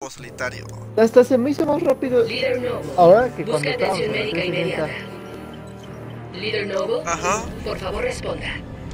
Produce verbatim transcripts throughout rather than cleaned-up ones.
solitario. Hasta se me hizo más rápido. Líder Novo, Ahora que cuando busca estábamos atención en la médica inmediata. Líder Novo, Ajá. por favor responda.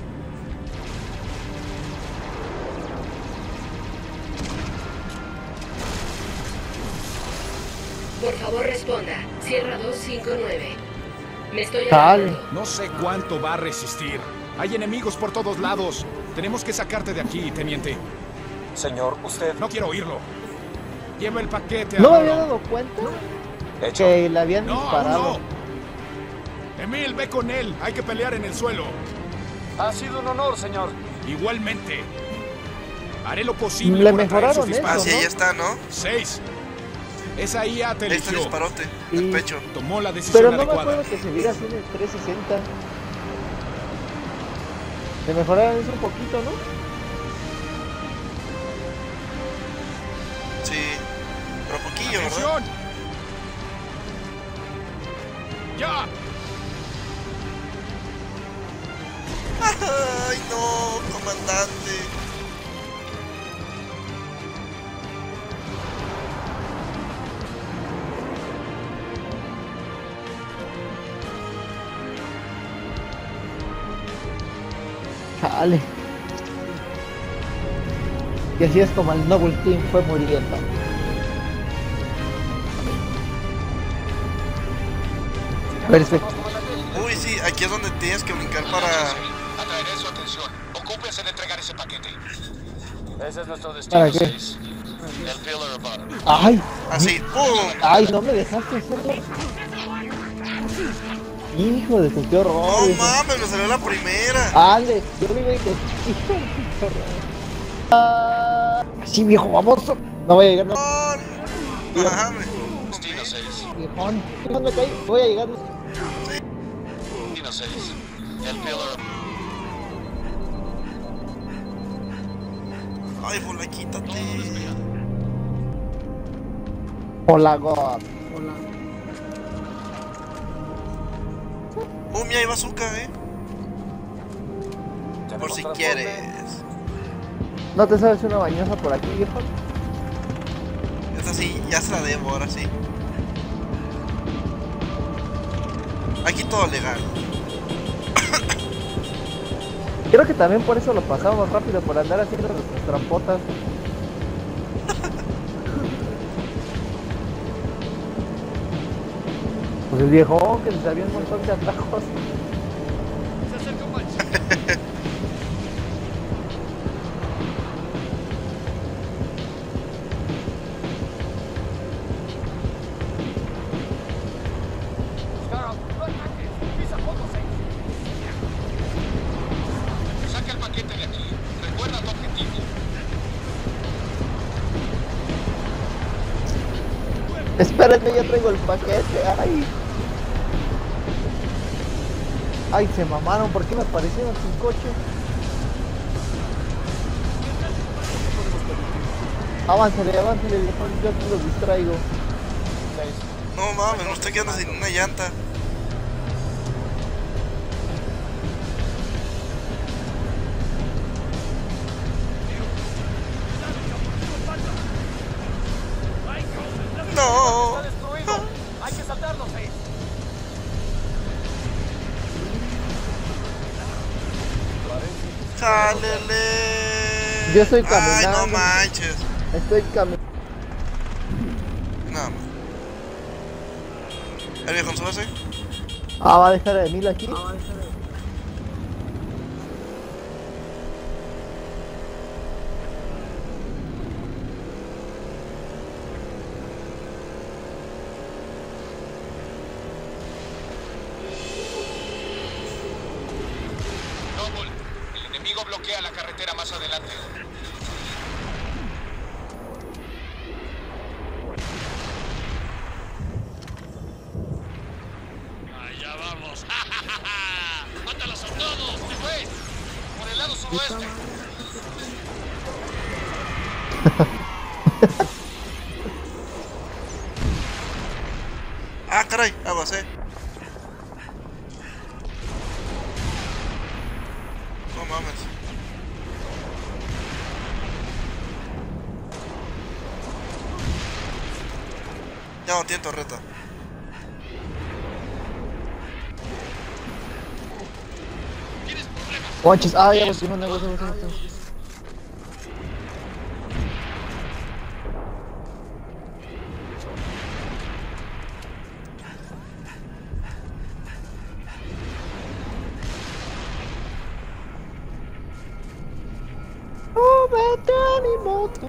Por favor responda. Sierra dos cinco nueve. Me estoy Dale. alejando. No sé cuánto va a resistir. Hay enemigos por todos lados. Tenemos que sacarte de aquí, teniente. Señor, usted... No quiero oírlo. Lleva el paquete. No me Aurora. había dado cuenta Hecho. que le habían No, aún disparado. no. Emil, ve con él. Hay que pelear en el suelo. Ha sido un honor, señor. Igualmente. Haré lo posible Le por atraer mejoraron sus eso, Ah, disparos. sí, ¿no? ahí está, ¿no? Seis. Esa I A te Ahí está el eligió. disparote, Y- el pecho. Tomó la decisión Pero no me adecuada. acuerdo que se viera así en el trescientos sesenta. Le mejoraron eso un poquito, ¿no? Sí. Pero poquillo, ¿verdad? ¡Atención! ¡Ya! Ay, no, comandante. Chale. Y así es como el Noble Team fue muriendo. Perfecto. Uy, sí, aquí es donde tienes que brincar para... Atraeré su atención. Ocúpense de entregar ese paquete. Ese es nuestro destino, ¿Para qué? seis. El Pillar of Honor. ¡Ay! Así, ¡pum! ¡Ay, no me dejaste hacerlo! Hijo de tu, qué horror. No hijo. mames, me salió la primera. Alex, yo me iba a ir con- hijo de tu, qué horror. Ah, sí, viejo baboso. No voy a llegar, no. No mames. Destino seis. Viejón. No me caí. Voy a llegar. Destino seis. El Pillar of Ay, bola, quítate. Hola, God. Oh, mira, hay bazooka, eh. Por si quieres. ¿No te sabes una bañosa por aquí, viejo? Esta sí, ya se la debo, ahora sí. Aquí todo legal. Creo que también por eso lo pasamos rápido, por andar haciendo nuestras trampotas. Pues el viejo que le sabía un montón de atajos. Saca el paquete de aquí. Recuerda tu objetivo. Espérenme, ya traigo el paquete. Ay. Ay, se mamaron. ¿Por qué me aparecieron sin coche? Aváncele, aváncele, viejo. Yo aquí los distraigo. No mames, me estoy quedando sin una llanta. No. ¡Está destruido! ¡Hay que saltarlo, seis! Jálele. Yo estoy Ay, caminando. no manches. Estoy caminando. No, man. El viejo, súbase. Ah, va a dejar a Emil aquí. Noble, el enemigo bloquea la carretera más adelante. Allá vamos. ¡Mátalos a todos! ¡Después! ¡Por el lado suroeste! Ah, caray, aguas, eh. No mames. Ya no tiene torreta. Guanches, ah, ya volteé un negocio, negocio, negocio. Vete a mi moto.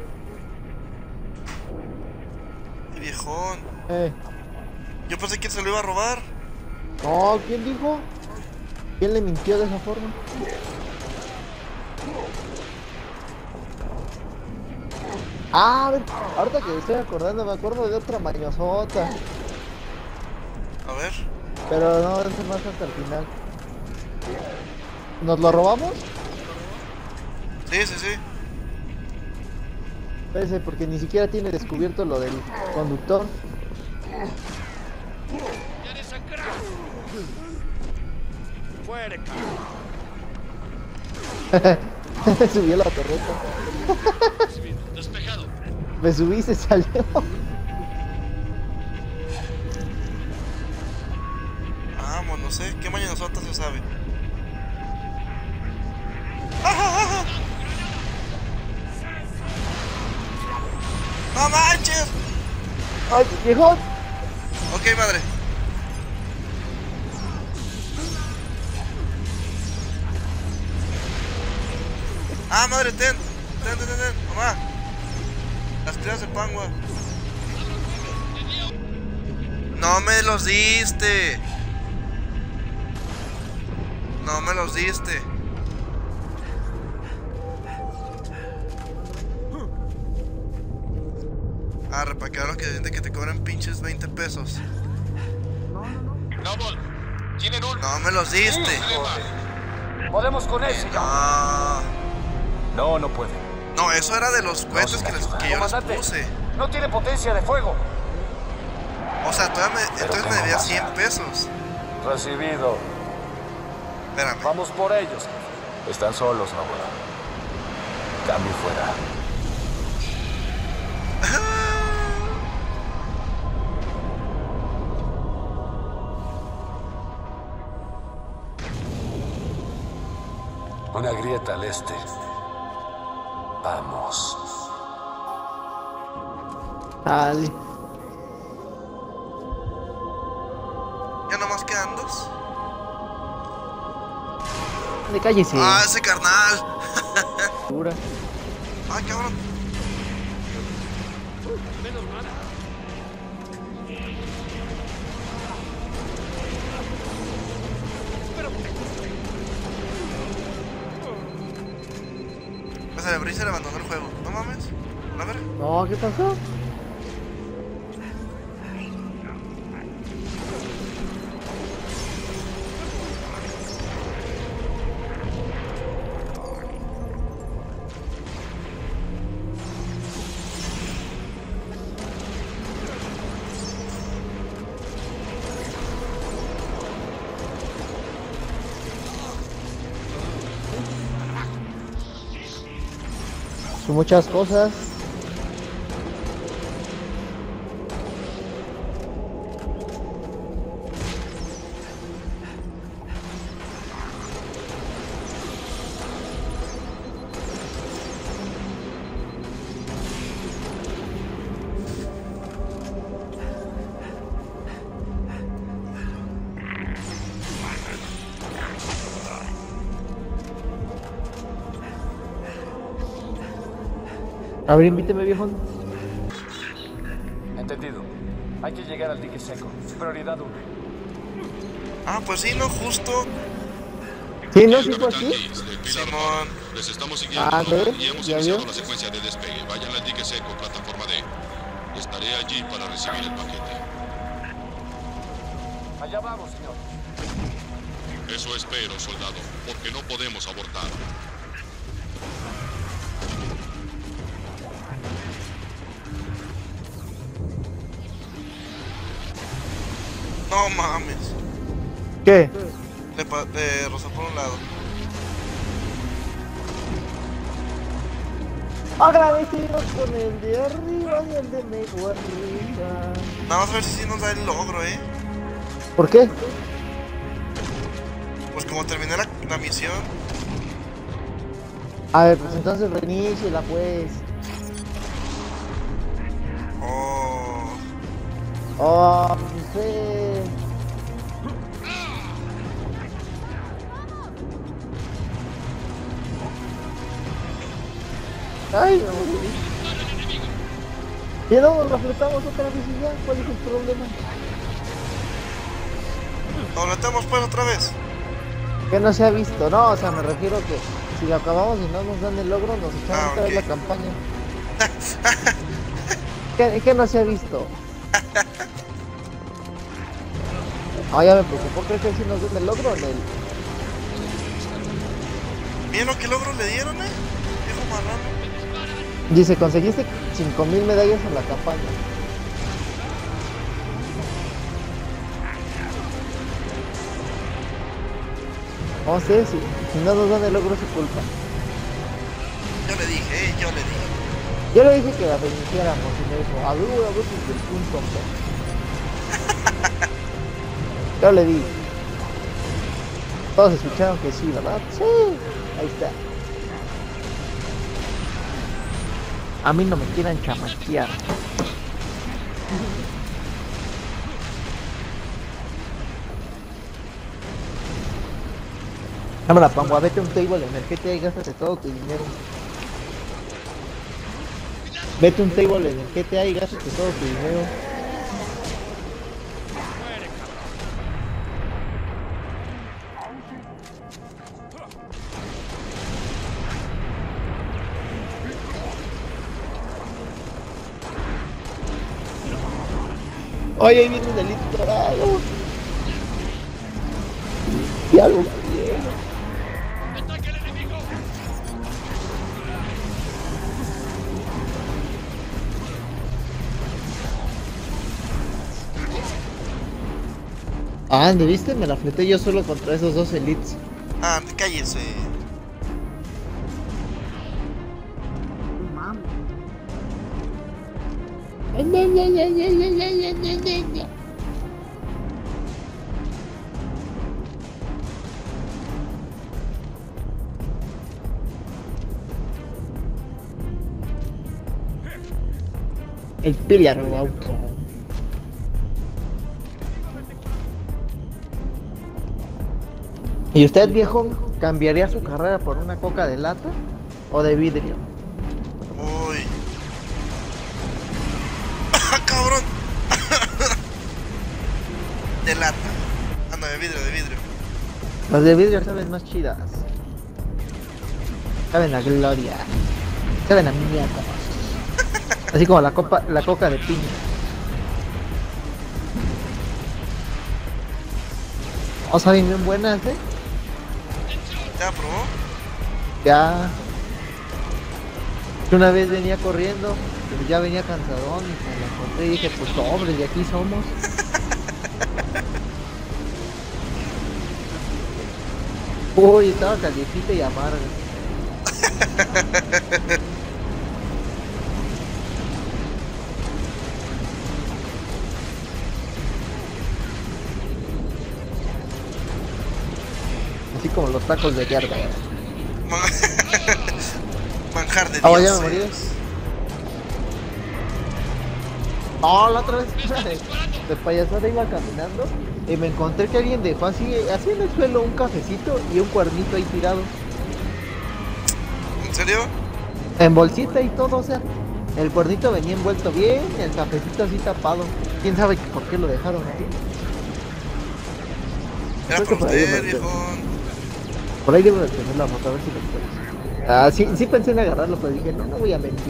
El viejón. Eh. Yo pensé que se lo iba a robar. No, ¿quién dijo? ¿Quién le mintió de esa forma? Ah, a ver, ahorita que me estoy acordando, me acuerdo de otra mañosota. A ver. Pero no, es más hasta el final. ¿Nos lo robamos? Sí, sí, sí. Espérese, porque ni siquiera tiene descubierto lo del conductor. Fuera, Subí a la torreta. Despejado. Me subí y se salió. Vamos, no sé. ¿Qué mañosota se sabe? ¡No manches! ¡Ay, viejón! Ok, madre. Ah, madre, ten. Ten, ten, ten, ten. Mamá. Las criadas de Pangua. No me los diste. No me los diste. Arre, para que ahora que de que te cobran pinches veinte pesos. Noble, tienen un... No me los diste. problema. Podemos con él, señor. No. No, no puede. No, eso era de los cohetes que, les, que yo les Comandante, puse. no tiene potencia de fuego. O sea, todavía me, entonces me debía cien pesos. Recibido. Espérame. Vamos por ellos. Están solos, Noble. Cambio fuera. Una grieta al este. Vamos. Dale. Ya nomás quedan dos. De cállese. Ah, ese carnal. Dura. Ay, cabrón. Pues el Breezer abandonó el juego. No mames. A ver. No, ¿qué pasó? Son muchas cosas. A ver, invíteme, viejo. Entendido. Hay que llegar al dique seco. Prioridad uno. Ah, pues sí, no, justo. Sí, no, sí fue aquí. Simón. Les estamos siguiendo Ah, ¿ve? y hemos ¿Ya iniciado vio? la secuencia de despegue. Vayan al dique seco, plataforma D. Estaré allí para recibir el paquete. Allá vamos, señor. Eso espero, soldado, porque no podemos abortar. No mames. ¿Qué? Le, pa- le rozó por un lado. Agradecidos con el de arriba y el de medio arriba. Vamos a ver si sí nos da el logro, eh. ¿Por qué? Pues como terminé la, la misión. A ver, pues entonces reiníciela pues. Oh. Oh, sí. Ay, no. Y no, lo fletamos otra vez y ya, ¿cuál es el problema? ¿Nos metemos pues otra vez? Que no se ha visto, no, o sea, me refiero que si lo acabamos y no nos dan el logro, nos echamos Ah, otra vez ok. la campaña. ¿Qué, qué no se ha visto? Ah, ya me preocupó, ¿crees que si nos den el logro o en el...? Miren lo que logro le dieron, eh. Viejo marrano. Dice, conseguiste cinco mil medallas en la campaña. No sé, si, si no nos dan el logro es su culpa. Yo le dije, eh, yo le dije. Yo le dije que la reiniciáramos y me dijo, a ver, a ver desde el punto cero. Yo le dije. Todos escucharon que sí, ¿verdad? Sí, ahí está. A mí no me quieran chamaquear. Cámara, Pangua, vete a un table en el G T A y gástate todo tu dinero. Vete a un table en el G T A y gástate todo tu dinero. Oye, ahí viene un delito dorado. Y algo quiero. ¡Ataque al enemigo! Ah, ¿dónde viste? Me la fleté yo solo contra esos dos elites. Ah, cállese. El Pili arrobado. ¿Y usted, viejo, cambiaría su carrera por una coca de lata o de vidrio? Uy. ¡Ah, cabrón! De lata. Ah, no, de vidrio, de vidrio. Las de vidrio saben más chidas. Saben a gloria. Saben a mierda. Así como la copa, la coca de piña. O saben bien buenas, eh. ¿Ya probó? Ya. Una vez venía corriendo, pero ya venía cansadón y me la encontré y dije, pues sobres, de aquí somos. Uy, estaba calientita y amarga. Así como los tacos de yarda. Man- Manjar de Ah, ya me morí. dioses. No, la otra vez de payasada iba caminando y me encontré que alguien dejó así, así en el suelo un cafecito y un cuernito ahí tirado. ¿En serio? En bolsita y todo, o sea, el cuernito venía envuelto bien, el cafecito así tapado. ¿Quién sabe por qué lo dejaron ahí? Era Creo por que por ahí usted, me- viejón. Por ahí debo de tener la foto, a ver si lo encuentro. Ah, sí, sí pensé en agarrarlo, pero dije, no, no voy a mentir.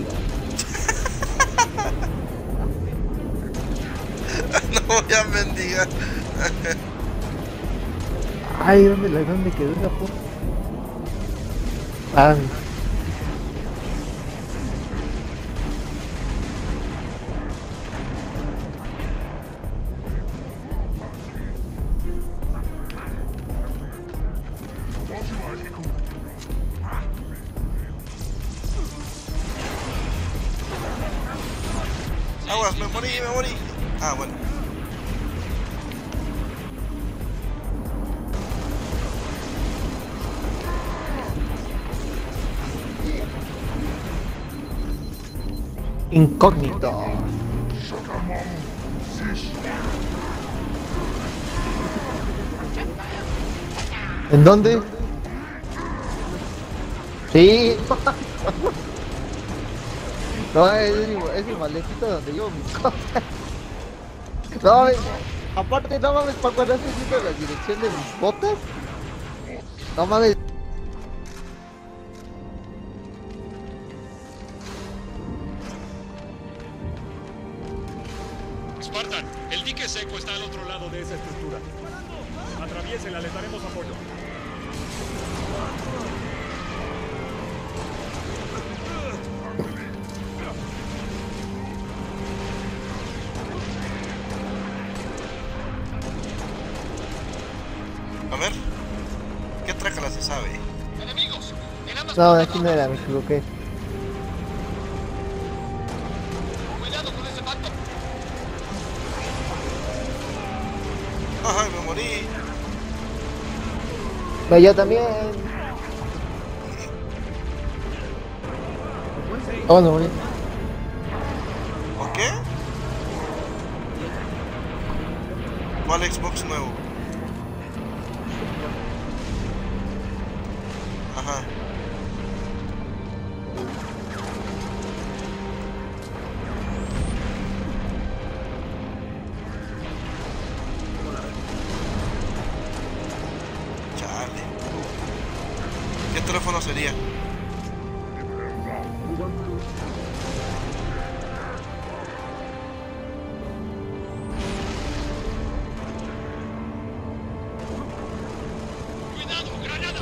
No voy a mendigar. Ay, ¿dónde, la- dónde quedó esa foto? Ah, Aguas, me morí, me morí. Ah, bueno. Incógnito. ¿En dónde? Sí. No, es el, es el maletito donde llevo mis cosas. No mames, aparte no mames, para cuando haces viendo la dirección de mis botas. No mames. Spartan, el dique seco está al otro lado de esa estructura. Atraviésela, les daremos apoyo. A ver. ¿Qué trácala se sabe? ¡Enemigos! En ambas No, de puntas aquí no era, me equivoqué. ¡Cuidado con ese pacto! Ajá, me morí. No, yo también. Oh, no, morí. ¿O qué? ¿Cuál Xbox nuevo? Ajá. Chale. ¿Qué teléfono sería? ¡Cuidado, granada!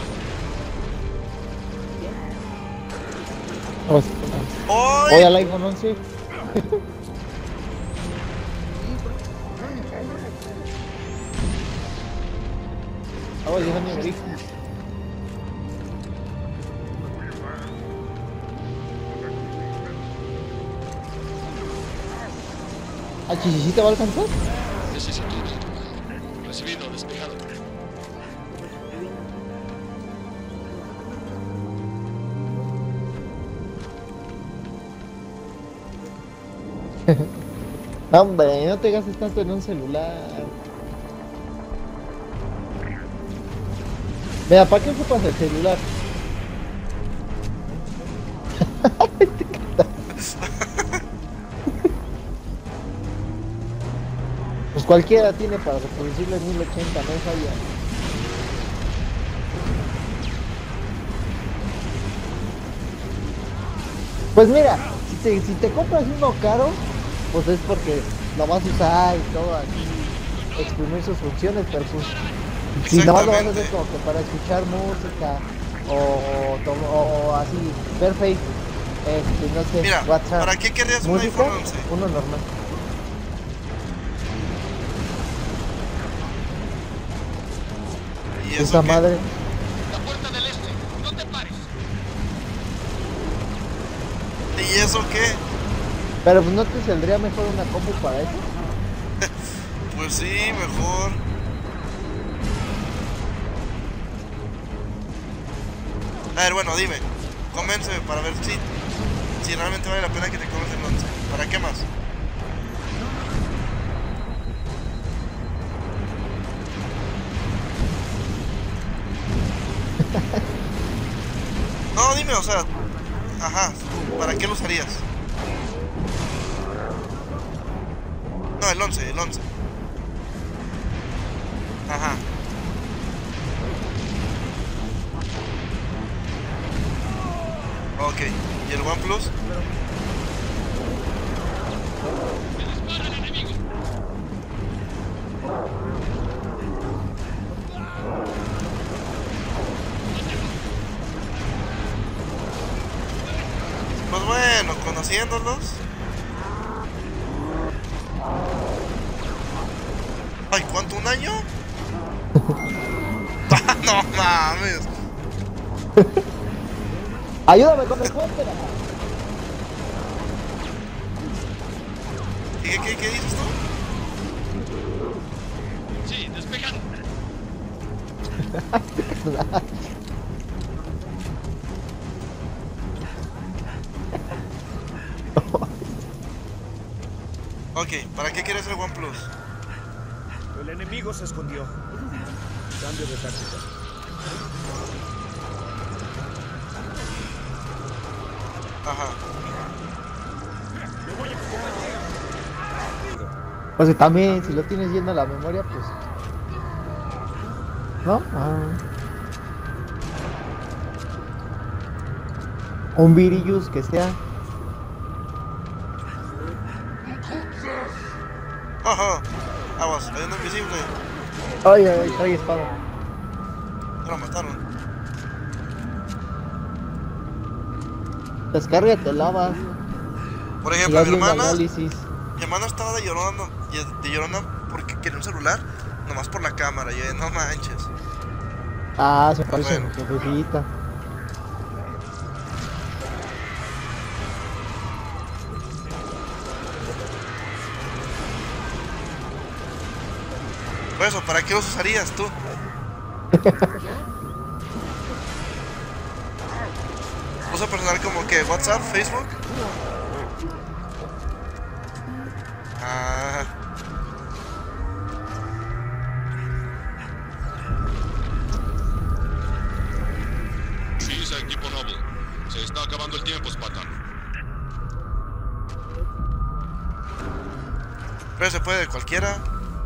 Voy ¡Ay! al iPhone once. Oh, ya me morí. ¿A Chisisita va a alcanzar? Necesito tu recibido, despejado. Hombre, no te gastes tanto en un celular. Mira, ¿para qué ocupas el celular? Pues cualquiera tiene para reproducirlo en mil ochenta, no falla. Pues mira, si te, si te compras uno caro, pues es porque lo vas a usar y todo aquí, exprimir sus funciones, pero pues si no lo vas a hacer como que para escuchar música o, o, o así, ver Facebook, este, no sé, Mira, WhatsApp, ¿para qué querrías un música, iPhone once? uno normal. ¿Y eso Esa qué? madre, La puerta del este, no te pares. ¿Y eso qué? pero pues no te saldría mejor una compu para eso. Pues sí, mejor. A ver, bueno, dime. Convénceme para ver si, si realmente vale la pena que te compres el once. ¿Para qué más? No, dime, o sea, ajá, ¿para qué lo usarías? No, el once, el once. Ajá. Ok, ¿y el OnePlus? ¡Me dispara el enemigo! Pues bueno, conociéndolos. Ay, ¿cuánto? ¿Un año? No mames. Ayúdame con el puente. ¿Qué, qué, qué, qué dices tú? Sí, despejado. Ok, ¿para qué quieres el OnePlus? El enemigo se escondió. Cambio de táctica. Ajá. Pues que también, si lo tienes yendo a la memoria, pues... ¿No? Ah. Un virus que sea... Ajá. Aguas, hay uno invisible. Ay, ay, ay, trae espada. Ya lo mataron. Descárgate lavas. Por Y ejemplo, haz mi un hermana, análisis. mi hermana estaba de llorona, de llorona porque quería un celular, nomás por la cámara. Y yo, no manches. Ah, se parece Bueno. a su jefita. Por eso, ¿para qué los usarías tú? Uso personal como que WhatsApp, Facebook. Ah, Avisa, equipo Noble. Se está acabando el tiempo, Spartan. pero se puede de cualquiera.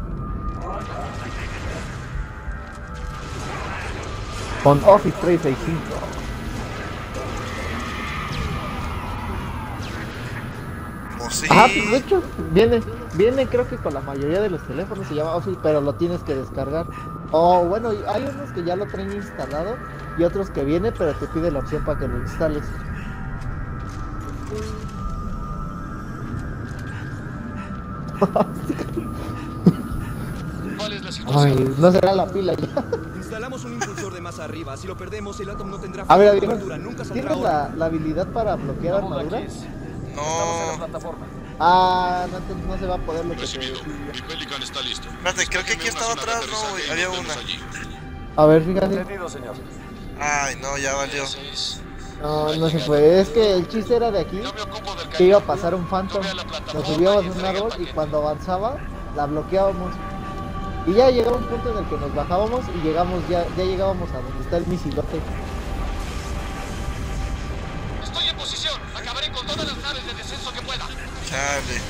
Con Office trescientos sesenta y cinco. O sí. Ajá, pues de hecho, viene, viene creo que con la mayoría de los teléfonos, se llama Office, pero lo tienes que descargar. O bueno, hay unos que ya lo traen instalado y otros que viene, pero te pide la opción para que lo instales. ¿Cuál es la situación? Ay, no será la pila ya. Instalamos un impulsor de masa arriba. Si lo perdemos, el átomo no tendrá A ver, cobertura. Avión, Nunca saldrá ¿tienes ahora. la, la habilidad para bloquear armadura? No. Plataforma. Ah, no, entonces no se va a poder lo que te Recibido. decía. Mi Pelican está listo. Espérate, creo que aquí estaba atrás, no, güey, había una. A ver, fíjate. Entendido, señor. Ay, no, ya valió. No, no se puede. Es que el chiste era de aquí que iba a pasar un Phantom. Nos subíamos a un árbol y cuando avanzaba la bloqueábamos. Y ya llegaba un punto en el que nos bajábamos y llegamos ya, ya llegábamos a donde está el misilote. Estoy en posición. Acabaré con todas las naves de descenso que pueda. Chale.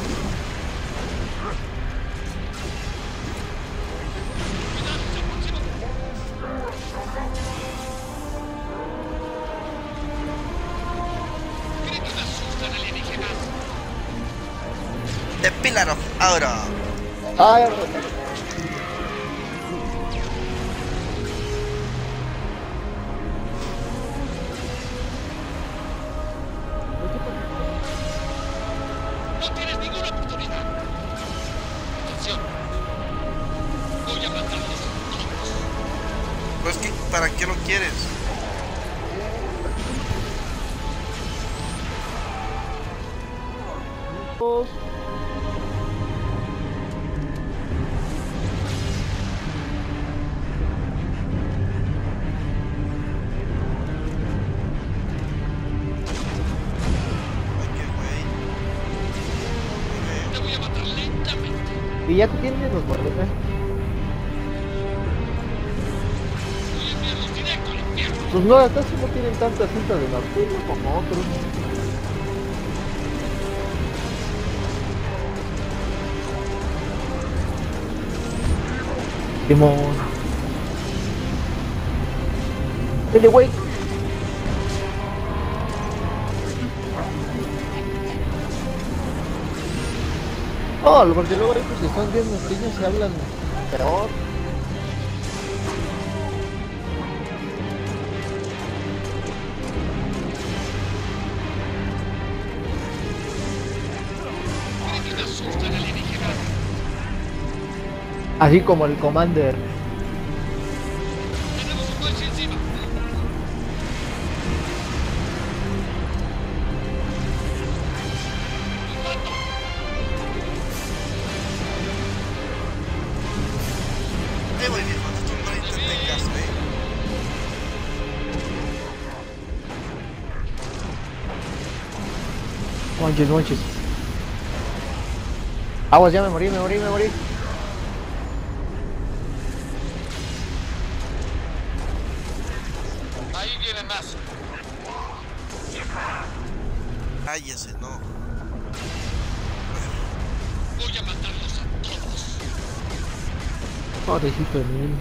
¿Creen que me asustan alienígenas? The Pillar of Aura. Ay, No tienes ninguna oportunidad. Atención. Voy a matarlos todos. Pues que, ¿para qué lo quieres? pues, Ay, qué güey. Te voy a matar lentamente. y ya tienes los guardianes. Voy a enviarlos directo al infierno. Pues no, acaso no tienen tanta cinta de nocturno como otros. Simón. Oye, güey. Oh, porque luego hay pues están bien niños y hablan peor. ¿Creen que me asustan alienígenas? Así como el Commander. Tenemos un coche encima. Un mato. Eh, güey, viejo, esto no intenten caso, eh. Manches, manches. Aguas, ya me morí, me morí, me morí. Ahí vienen más. Cállese, no. Voy a matarlos a todos. Pobrecito de mí.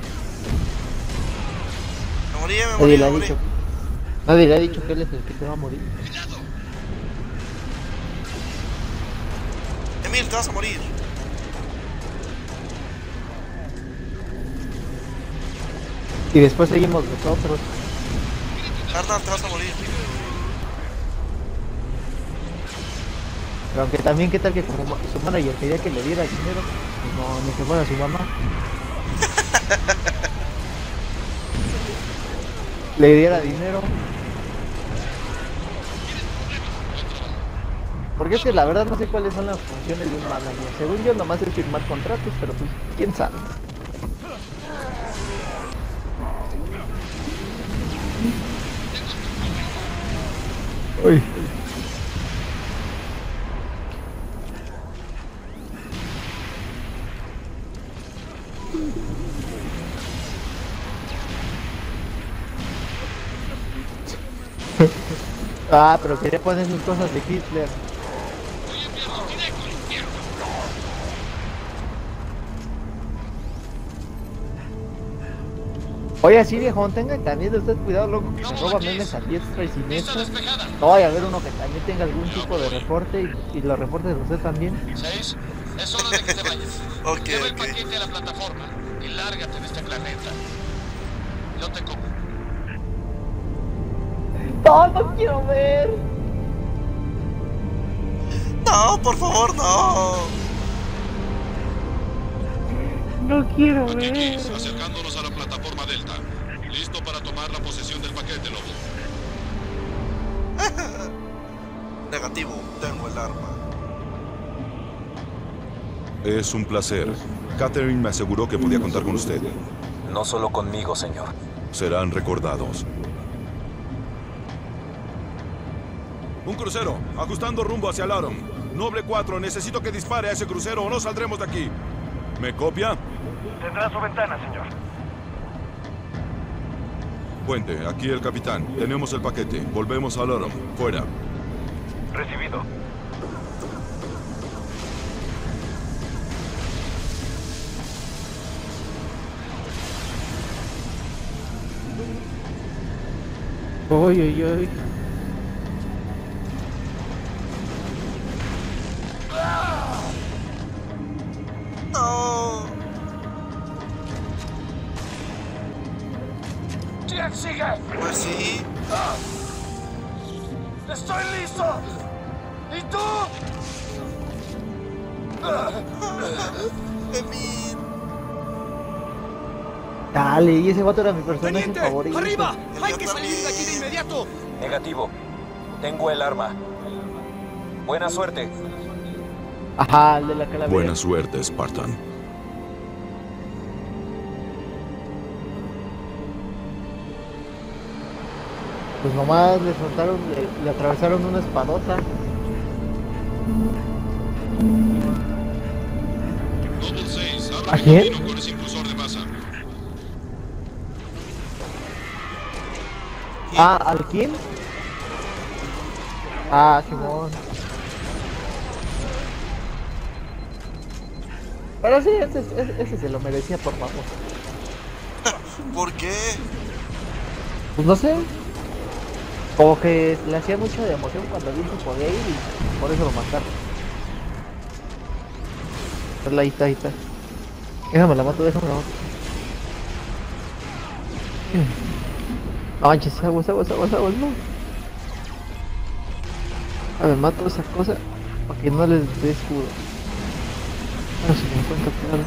Me morí, me Nadie morí, le ha me morí. dicho. Nadie le ha dicho que él es el que se va a morir. Cuidado. Emil, te vas a morir. Y después seguimos nosotros. Carnal, te vas a morir. Pero aunque también, ¿qué tal que como ma- su manager quería que le diera dinero? Pues no, ni que fuera su mamá. Le diera dinero. Porque es que la verdad no sé cuáles son las funciones de un manager. Según yo nomás es firmar contratos, pero pues quién sabe. Uy. Ah, pero quería poner sus cosas de Hitler. Voy a enviarlos directo al infierno. Oye, sí, viejón, tenga también usted cuidado, loco, que se Vamos roba aquí. memes a diestra y Pista siniestra. despejada. No vaya a haber uno que también tenga algún tipo de reporte y, y los reportes de usted también. Seis. Es hora de que te vayas. Ok, Lleva el ok. paquete a la plataforma y lárgate de este planeta. Yo te como. No, no quiero ver. No, por favor, no. No quiero Aquí, ver. acercándonos a la plataforma Delta. Listo para tomar la posesión del paquete, Lobo. Negativo, tengo el arma. Es un placer. Catherine me aseguró que podía contar con usted. No solo conmigo, señor. Serán recordados. Un crucero, ajustando rumbo hacia Laron. Noble cuatro, necesito que dispare a ese crucero o no saldremos de aquí. ¿Me copia? Tendrá su ventana, señor. Puente, aquí el capitán. Tenemos el paquete. Volvemos a Laron. Fuera. Recibido. Uy, uy, uy. No. ¿Quién sigue? Pues sí. ¡Estoy listo! ¿Y tú? Emil. Dale, y ese vato era mi personaje ¡Teniente! favorito. ¡Arriba! El ¡Hay yo que salir de aquí de también. inmediato! Negativo. Tengo el arma. Buena suerte. Ajá, el de la calavera. Buena suerte, Spartan. Pues nomás le soltaron, le, le atravesaron una espadota. Noble seis, abre ¿A mi quién? camino con ese impulsor de masa. Ah, ¿al quién? Ah, Simón. Pero sí, ese, ese, ese se lo merecía por favor. ¿Por qué? Pues no sé. Como que le hacía mucha de emoción cuando vi su poder y por eso lo mataron. Pues ahí está, ahí está. Déjame la mato, déjame la mato. No manches, aguas, aguas, aguas, aguas, no. A ver, mato esa cosa para que no les dé escudo. No se me encuentra claro.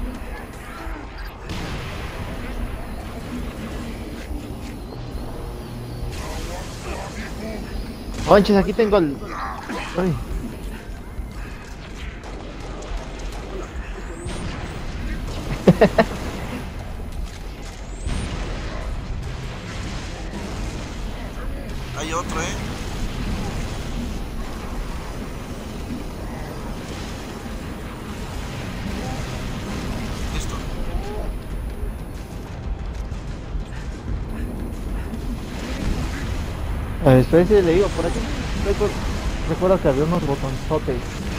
No manches, aquí tengo el... Ay. otro, eh. Listo. A ver, espera si le digo por aquí. Recuerdo, recuerdo que había unos botonzotes.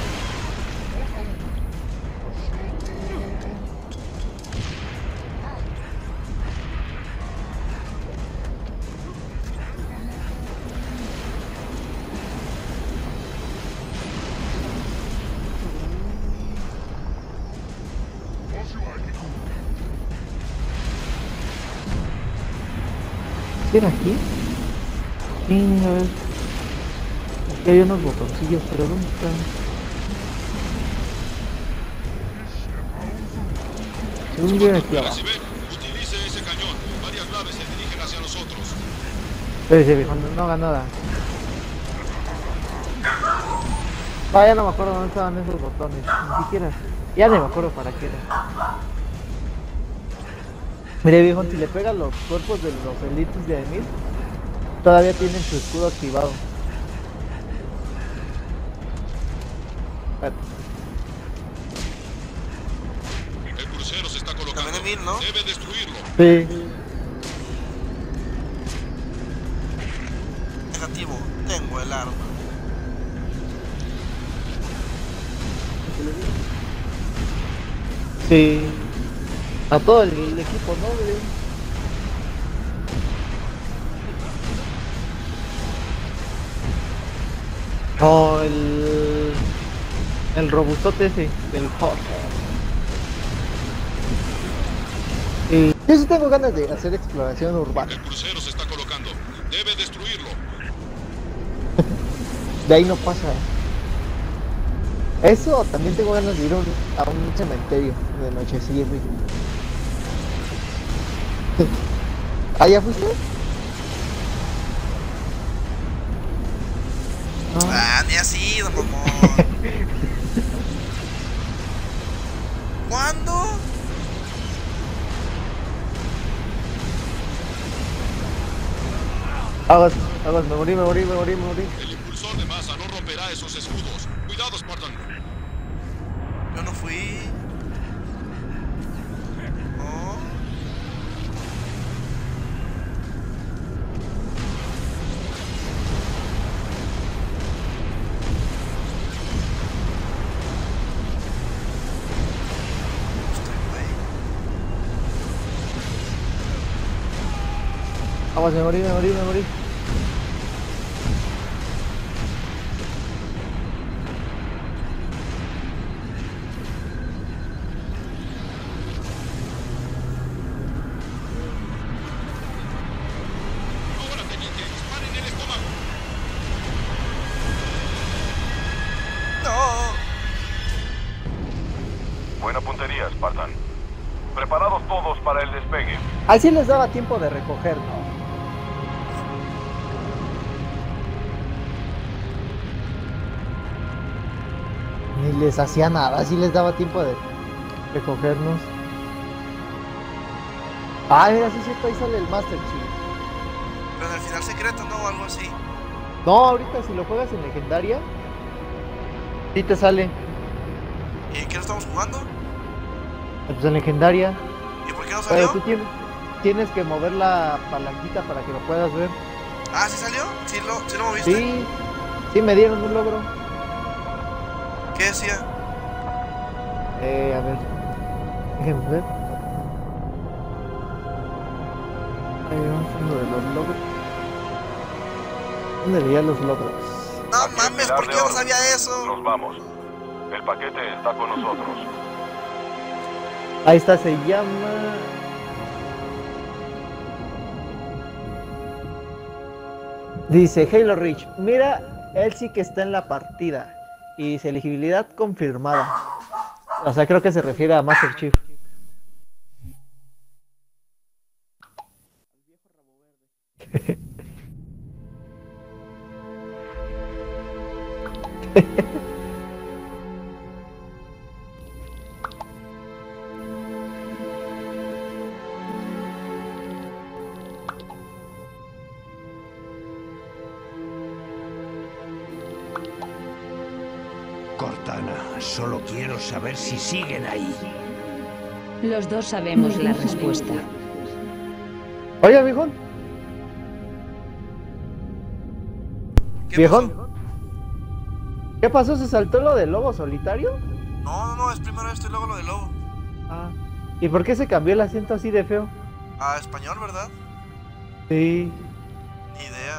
¿Era aquí? Sí, a ver. Aquí hay unos botoncillos, pero ¿dónde están? Según yo era aquí abajo. Utilice ese cañón. Varias naves se dirigen hacia nosotros. Sí, sí, viejo, no, no haga nada. Ah, ya no me acuerdo dónde estaban esos botones, ni siquiera. Ya ni me acuerdo para qué era. Mire, viejo, si le pegan los cuerpos de los elites de Emil, todavía tienen su escudo activado. Bueno. El crucero se está colocando. También Emil, ¿no? Debe destruirlo. Sí. Negativo. Tengo el arma. Sí. A todo el, el equipo, ¿no? Güey? Oh, el... El robustote ese, del Hot. Sí. Yo sí tengo ganas de hacer exploración urbana. El crucero se está colocando. Debe destruirlo. De ahí no pasa. Eso, también tengo ganas de ir a un, a un cementerio de noche, sí, güey. ¿Ah, ya fuiste? No. Ah, ni así, don mamón. ¿Cuándo? Aguas, aguas, me morí, me morí, me morí, me morí. El impulsor de masa no romperá esos escudos. Cuidado, Spartan. Yo no fui. Oh. Aguas, me morí, me morí, me morí. Ahora, teniente, disparen en el estómago. No. Buena puntería, Spartan. Preparados todos para el despegue. Así les daba tiempo de recoger, ¿no? Ni les hacía nada, así les daba tiempo de recogernos. Ah, mira, sí es cierto, ahí sale el Master Chief. Pero en el final secreto, ¿no? O algo así. No, ahorita si lo juegas en legendaria, sí te sale. ¿Y qué lo estamos jugando? Pues en legendaria. ¿Y por qué no Pero salió? tú tienes, tienes que mover la palanquita para que lo puedas ver. Ah, ¿sí salió? ¿Sí lo, sí lo moviste? Sí, sí me dieron un logro. ¿Qué decía? Eh, a ver. Déjenme ver. Ahí vamos a uno de los logros. ¿Dónde veía los logros? No Aquí el mames, pilar ¿por de qué no oro. sabía eso? Nos vamos. El paquete está con nosotros. Ahí está, se llama... Dice Halo Reach. Mira, él sí que está en la partida. Y dice elegibilidad confirmada. O sea, creo que se refiere a Master Chief. Cortana. Solo quiero saber si siguen ahí. Los dos sabemos la respuesta. Oye, viejón. ¿Qué Viejón. pasó? ¿Qué pasó? ¿Se saltó lo del lobo solitario? No, no, no, es primero esto y luego lo del lobo. Ah. ¿Y por qué se cambió el acento así de feo? Ah, español, ¿verdad? Sí. Ni idea.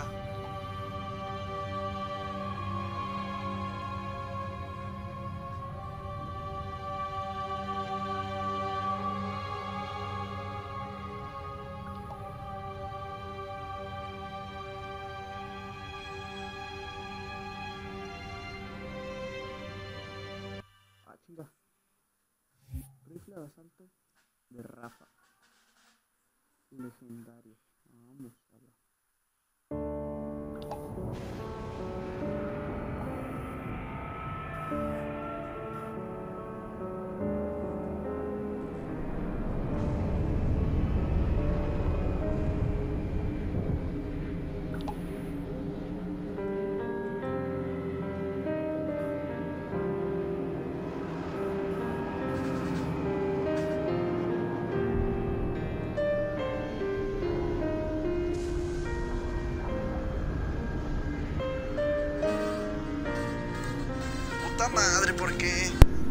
Ah, chinga. Rifle de asalto de Rafa. Legendario. Vamos a ver. Puta madre, ¿por qué?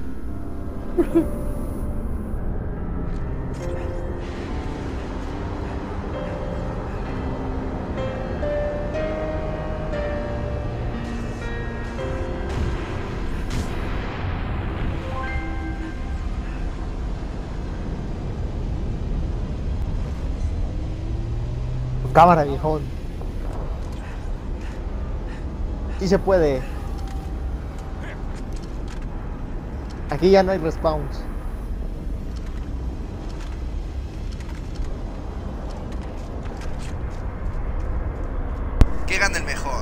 Cámara, viejón. Sí se puede. Aquí ya no hay respawns. Que gane el mejor.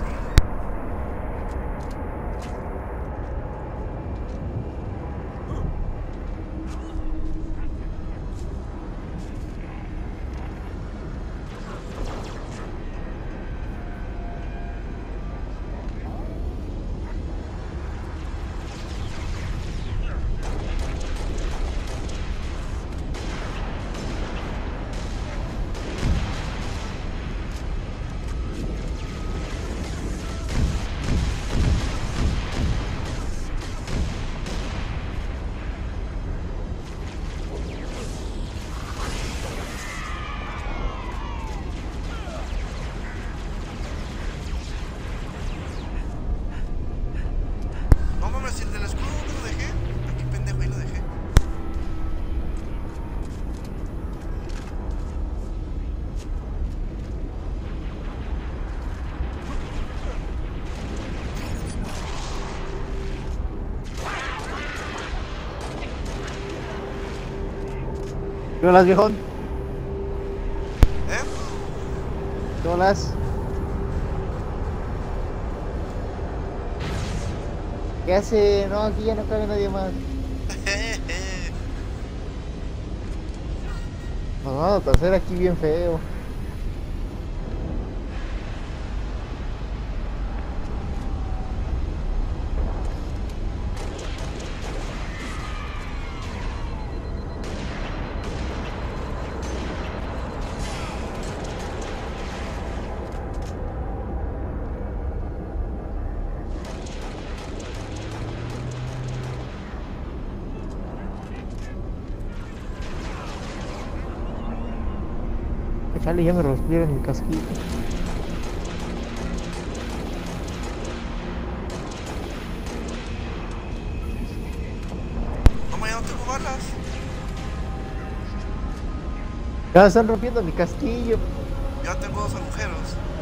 No mames, el del escudo, ¿dónde lo dejé? Aquí pendejo, ahí lo dejé. ¿Qué horas, viejón? ¿Eh? ¿Qué horas? ¿Qué hace? No, aquí ya no cabe nadie más. Nos vamos a torcer aquí bien feo. Chale, ya me rompieron mi casquito. No, ya no tengo balas. Ya me están rompiendo mi casquillo. Ya tengo dos agujeros.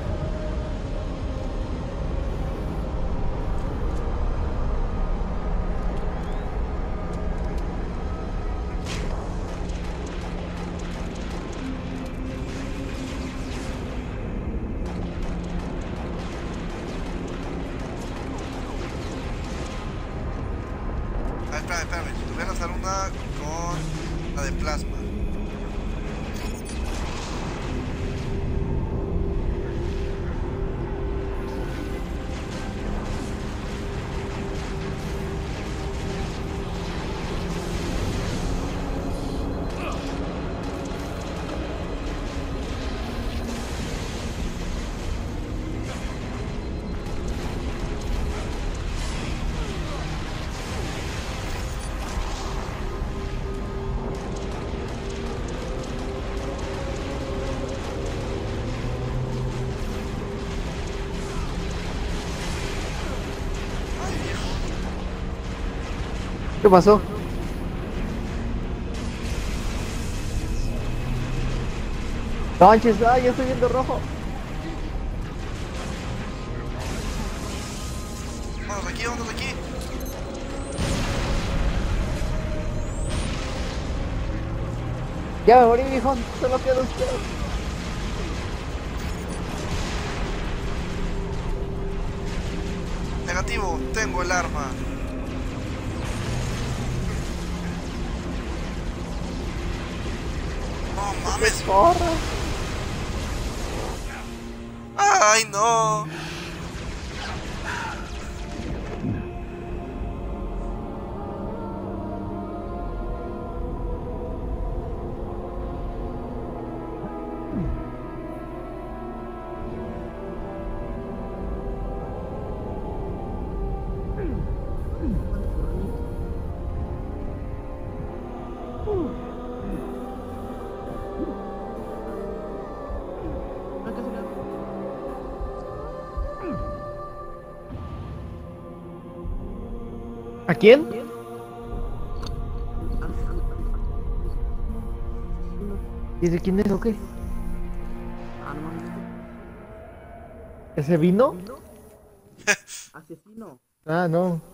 Ah, espérame, espérame. Te voy a lanzar una con la de plasma. ¿Qué pasó? No manches, ay, ya estoy viendo rojo. Vamos aquí, vamos aquí. Ya me morí, viejo, solo queda usted. Negativo, tengo el arma. No mames. Corra. Ay, no. ¿A quién? ¿Y de quién es o qué? ¿Ese vino? Asesino. Ah, no.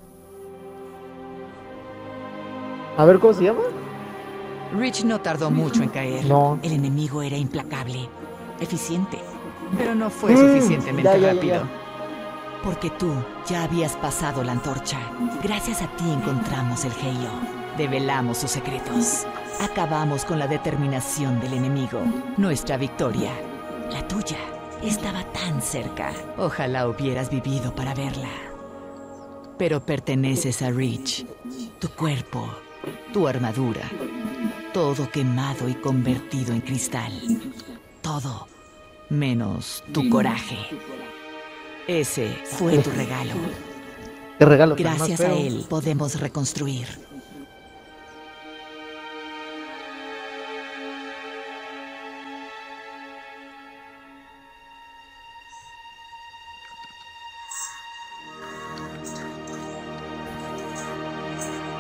A ver, ¿cómo se llama? Rich no tardó mucho en caer. No. El enemigo era implacable, eficiente, pero no fue Mm, suficientemente ya, ya, ya, rápido. ya. Porque tú ya habías pasado la antorcha. Gracias a ti encontramos el Halo. Develamos sus secretos. Acabamos con la determinación del enemigo. Nuestra victoria, la tuya, estaba tan cerca. Ojalá hubieras vivido para verla. Pero perteneces a Rich. Tu cuerpo, tu armadura, todo quemado y convertido en cristal. Todo, menos tu coraje. Ese fue tu regalo. Qué regalo tan más Gracias a feo. él podemos reconstruir.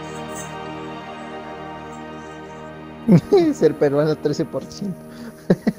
Ser peruano trece por ciento.